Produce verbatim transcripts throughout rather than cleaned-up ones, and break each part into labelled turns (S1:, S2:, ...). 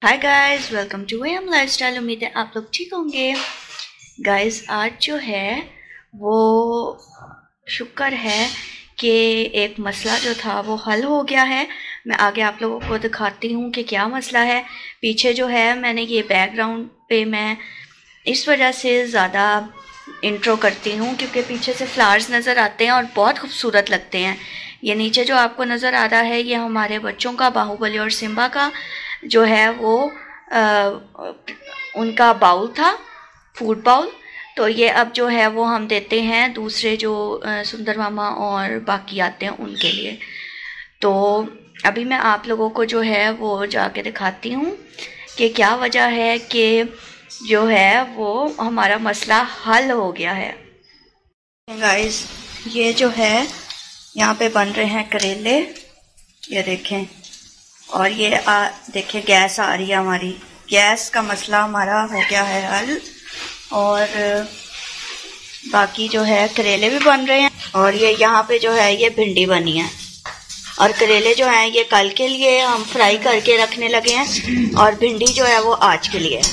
S1: Hi guys, welcome to M lifestyle. उम्मीद है आप लोग ठीक होंगे। गाइस आज जो है वो शुक्र है कि एक मसला जो था वो हल हो गया है। मैं आगे आप लोगों को दिखाती हूँ कि क्या मसला है। पीछे जो है मैंने ये बैकग्राउंड पे मैं इस वजह से ज़्यादा इंट्रो करती हूँ क्योंकि पीछे से फ्लावर्स नज़र आते हैं और बहुत खूबसूरत लगते हैं। ये नीचे जो आपको नज़र आ रहा है ये हमारे बच्चों का, बाहुबली और सिम्बा का जो है वो आ, उनका बाउल था, फूड बाउल। तो ये अब जो है वो हम देते हैं दूसरे जो आ, सुंदर मामा और बाकी आते हैं उनके लिए। तो अभी मैं आप लोगों को जो है वो जाके दिखाती हूँ कि क्या वजह है कि जो है वो हमारा मसला हल हो गया है। गाइस ये जो है यहाँ पे बन रहे हैं करेले, ये देखें। और ये आ, देखें गैस आ रही है, हमारी गैस का मसला हमारा हो गया है हल। और बाकी जो है करेले भी बन रहे हैं और ये यहाँ पे जो है ये भिंडी बनी है और करेले जो हैं ये कल के लिए हम फ्राई करके रखने लगे हैं और भिंडी जो है वो आज के लिए।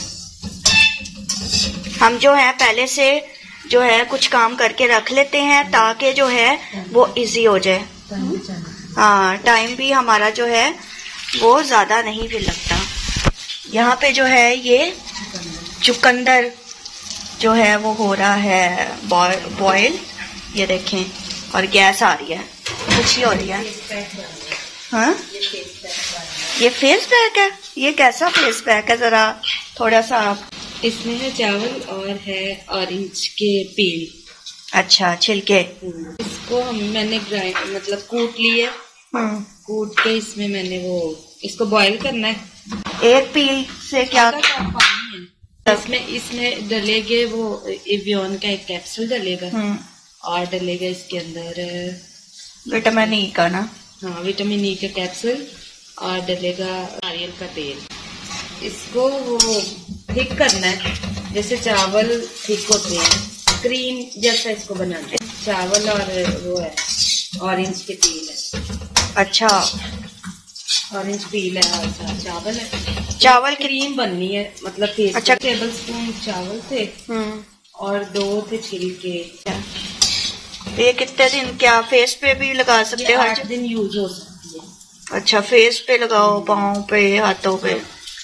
S1: हम जो है पहले से जो है कुछ काम करके रख लेते हैं ताकि जो है वो इजी हो जाए। हाँ, टाइम भी हमारा जो है वो ज़्यादा नहीं भी लगता। यहाँ पे जो है ये चुकंदर जो है वो हो रहा है बॉयल, ये देखें। और गैस आ रही है, अच्छी हो रही है। हाँ, ये फेस पैक है। ये कैसा फेस पैक है, ज़रा थोड़ा सा आप।
S2: इसमें है चावल और है ऑरेंज के पील।
S1: अच्छा, छिलके।
S2: इसको हम मैंने ग्राइंड मतलब कूट लिए, कूट के इसमें मैंने वो इसको बॉईल करना है।
S1: एक पील से क्या
S2: पानी है इसमें इसमें डलेगे वो एवियन का एक कैप्सूल डलेगा और डलेगा इसके अंदर
S1: विटामिन ई का ना।
S2: हाँ, विटामिन ई का कैप्सूल और डलेगा नारियल का तेल। इसको वो थिक करना है जैसे चावल थिक होते हैं, क्रीम जैसा इसको बनाना है। चावल और वो है ऑरेंज के पील है।
S1: अच्छा,
S2: ऑरेंज पील है और चावल है।
S1: चावल
S2: क्रीम बननी है मतलब फेस।
S1: अच्छा,
S2: टेबल स्पून चावल थे और दो थे छिलके।
S1: ये कितने दिन क्या फेस पे भी लगा सकते हो?
S2: आठ दिन यूज हो सकती है।
S1: अच्छा, फेस पे लगाओ, पाँव पे, हाथों पे।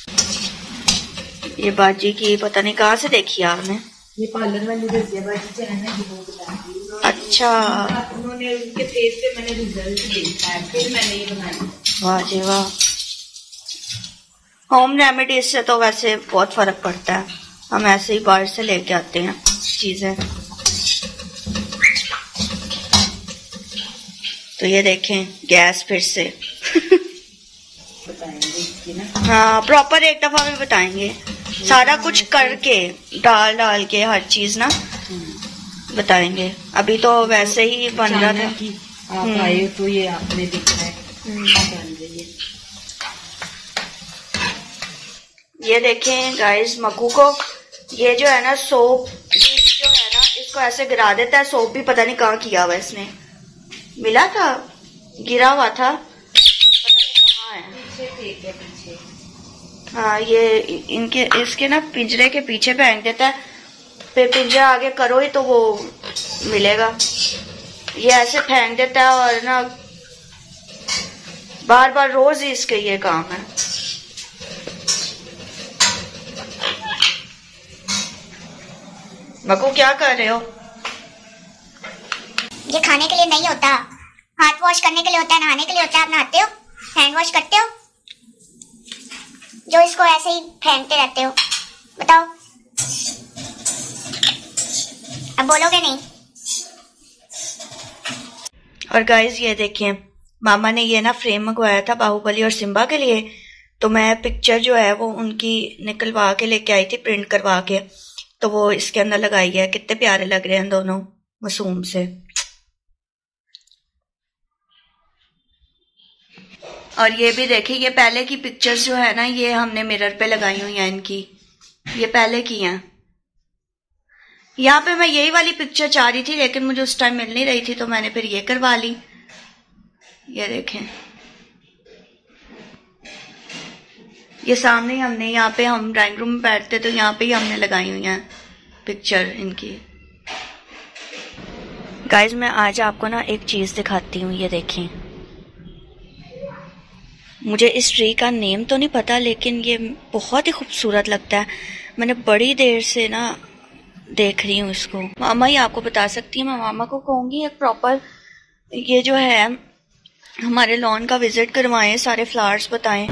S1: ये बाजी की पता नहीं कहाँ से देखी आपने।
S2: ये पार्लर वाली बाजी है ना, वो बताती है।
S1: अच्छा,
S2: उन्होंने उनके फेस पे मैंने रिजल्ट देखा है, फिर मैंने ये बनाई।
S1: वाह जी वाह। होम रेमेडीज से तो वैसे बहुत फर्क पड़ता है। हम ऐसे ही बाहर से लेके आते हैं चीजें। तो ये देखें गैस फिर से
S2: बताएंगे इसकी ना।
S1: हाँ, प्रॉपर एक दफा में बताएंगे, सारा कुछ करके डाल डाल के हर चीज ना बताएंगे। अभी तो वैसे ही बन रहा था
S2: कि आप आए हो तो ये आपने देखा है।
S1: ये देखें गाइस, मक्कू को ये जो है ना सोप जो है ना इसको ऐसे गिरा देता है। सोप भी पता नहीं कहाँ किया हुआ इसने, मिला था, गिरा हुआ था, पता नहीं कहाँ है।
S2: पीछे फेंक है पीछे।
S1: हाँ, ये इनके इसके ना पिंजरे के पीछे फेंक देता है, फिर पिंजरा आगे करो ही तो वो मिलेगा। ये ऐसे फेंक देता है और ना बार बार रोज ही इसके ये काम है। मकू क्या कर रहे हो?
S3: ये खाने के लिए नहीं होता, हाथ वॉश करने के लिए होता है, नहाने के लिए होता है। आप नहाते हो, हैंड वॉश करते हो, जो इसको ऐसे ही फेंकते रहते हो? बताओ, अब बोलोगे नहीं।
S1: और गाइस ये देखिए, मामा ने ये ना फ्रेम मंगवाया था बाहुबली और सिम्बा के लिए। तो मैं पिक्चर जो है वो उनकी निकलवा के लेके आई थी, प्रिंट करवा के। तो वो इसके अंदर लगाई है। कितने प्यारे लग रहे हैं दोनों मासूम से। और ये भी देखिए, ये पहले की पिक्चर्स जो है ना ये हमने मिरर पे लगाई हुई हैं इनकी, ये पहले की हैं। यहाँ पे मैं यही वाली पिक्चर चाह रही थी लेकिन मुझे उस टाइम मिल नहीं रही थी तो मैंने फिर ये करवा ली। ये देखें, ये सामने ही हमने, यहाँ पे हम ड्राइंग रूम में बैठते तो यहाँ पे ही हमने लगाई हुई हैं पिक्चर इनकी। गाइज मैं आज आपको ना एक चीज़ दिखाती हूँ, ये देखें। मुझे इस ट्री का नेम तो नहीं पता, लेकिन ये बहुत ही खूबसूरत लगता है। मैंने बड़ी देर से ना देख रही हूँ इसको। मामा ही आपको बता सकती है, मैं मामा को कहूँगी एक प्रॉपर ये जो है हमारे लॉन का विजिट करवाएं, सारे फ्लावर्स बताएं।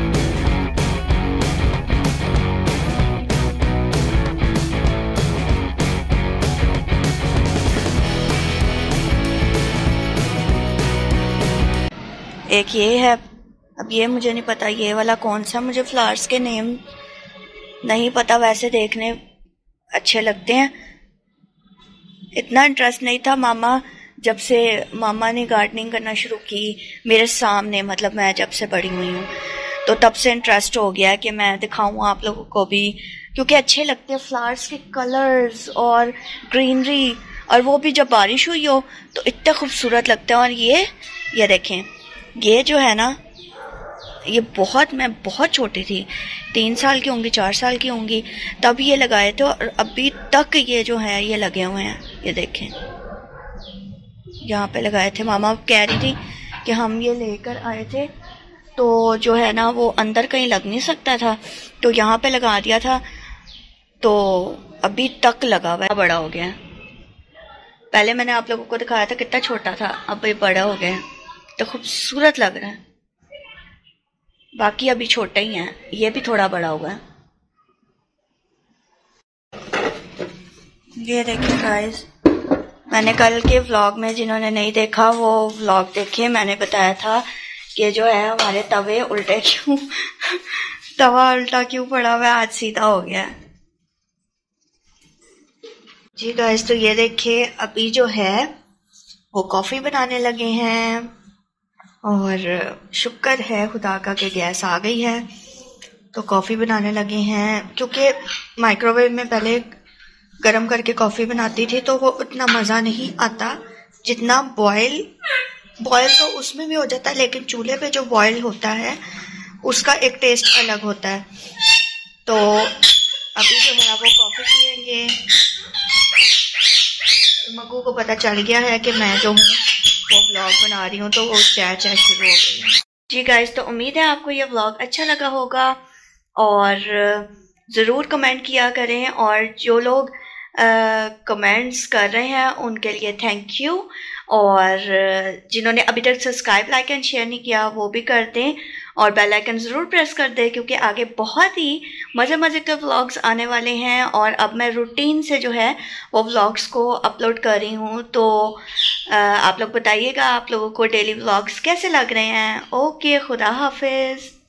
S1: एक ये है, अब ये मुझे नहीं पता ये वाला कौन सा, मुझे फ्लावर्स के नेम नहीं पता, वैसे देखने अच्छे लगते हैं। इतना इंटरेस्ट नहीं था। मामा जब से मामा ने गार्डनिंग करना शुरू की मेरे सामने, मतलब मैं जब से बड़ी हुई हूँ, तो तब से इंटरेस्ट हो गया कि मैं दिखाऊँ आप लोगों को भी, क्योंकि अच्छे लगते हैं फ्लावर्स के कलर्स और ग्रीनरी, और वो भी जब बारिश हुई हो तो इतना खूबसूरत लगता है। और ये ये देखें, ये जो है ना, ये बहुत, मैं बहुत छोटी थी, तीन साल की होंगी, चार साल की होंगी, तब ये लगाए थे और अभी तक ये जो है ये लगे हुए हैं। ये देखें, यहाँ पे लगाए थे। मामा कह रही थी कि हम ये लेकर आए थे तो जो है ना वो अंदर कहीं लग नहीं सकता था, तो यहाँ पे लगा दिया था, तो अभी तक लगा हुआ है, बड़ा हो गया है। पहले मैंने आप लोगों को दिखाया था कितना छोटा था, अब ये बड़ा हो गया है, तो खूबसूरत लग रहा है। बाकी अभी छोटे ही हैं, ये भी थोड़ा बड़ा हुआ है। ये देखिए गाइस, मैंने कल के व्लॉग में, जिन्होंने नहीं देखा वो व्लॉग देखिए, मैंने बताया था कि जो है हमारे तवे उल्टे क्यों तवा उल्टा क्यों पड़ा हुआ है, आज सीधा हो गया है जी गाइस। तो ये देखिए अभी जो है वो कॉफी बनाने लगे हैं, और शुक्र है खुदा का कि गैस आ गई है, तो कॉफ़ी बनाने लगे हैं। क्योंकि माइक्रोवेव में पहले गरम करके कॉफ़ी बनाती थी तो वो उतना मज़ा नहीं आता जितना बॉयल बॉयल तो उसमें भी हो जाता है, लेकिन चूल्हे पे जो बॉयल होता है उसका एक टेस्ट अलग होता है। तो अभी जो है वो कॉफ़ी पियेंगे। मग्गू को पता चल गया है कि मैं जो हूँ वो व्लॉग बना रही हूँ, तो वो चाय चाय शुरू हो गई है जी गाइस। तो उम्मीद है आपको ये व्लॉग अच्छा लगा होगा, और ज़रूर कमेंट किया करें, और जो लोग कमेंट्स कर रहे हैं उनके लिए थैंक यू, और जिन्होंने अभी तक सब्सक्राइब, लाइक एंड शेयर नहीं किया वो भी कर दें, और बेल आइकन ज़रूर प्रेस कर दें, क्योंकि आगे बहुत ही मज़े मज़े के व्लॉग्स आने वाले हैं। और अब मैं रूटीन से जो है वो व्लॉग्स को अपलोड कर रही हूँ, तो आप लोग बताइएगा आप लोगों को डेली व्लॉग्स कैसे लग रहे हैं। ओके, खुदा हाफिज़।